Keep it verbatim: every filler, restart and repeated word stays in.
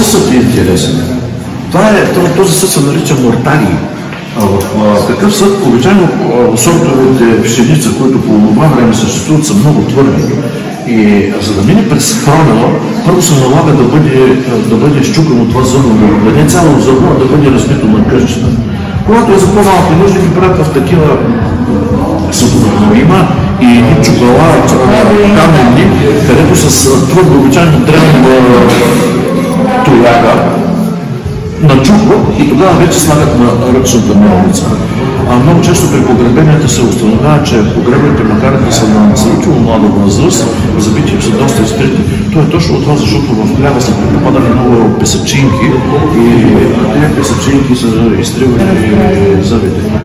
този съд е интересен. Това е, този съд се нарича мортарий. В такъв съд, обичайно сортовете пшеница, които по това време съществуват, са много твърди. И за да мине през промела, първо се налага да бъде, да бъде изчукано това зърно, да не цяло зърно, а да бъде разбито на къщата. Когато е за по-малки нужди, ги правят в такива съдове. Но има и едни чукала, каменни, където с твърдо обичайно древна тояга начупват и тогава вече слагат на ръчната мелница. А много често при погребенията се установява, че погребните, макар да са на абсолютно млада възраст, забити са доста изкрити. То е точно от това, защото в хляба са припадали много песачинки и тези песачинки са изтривали зъбите.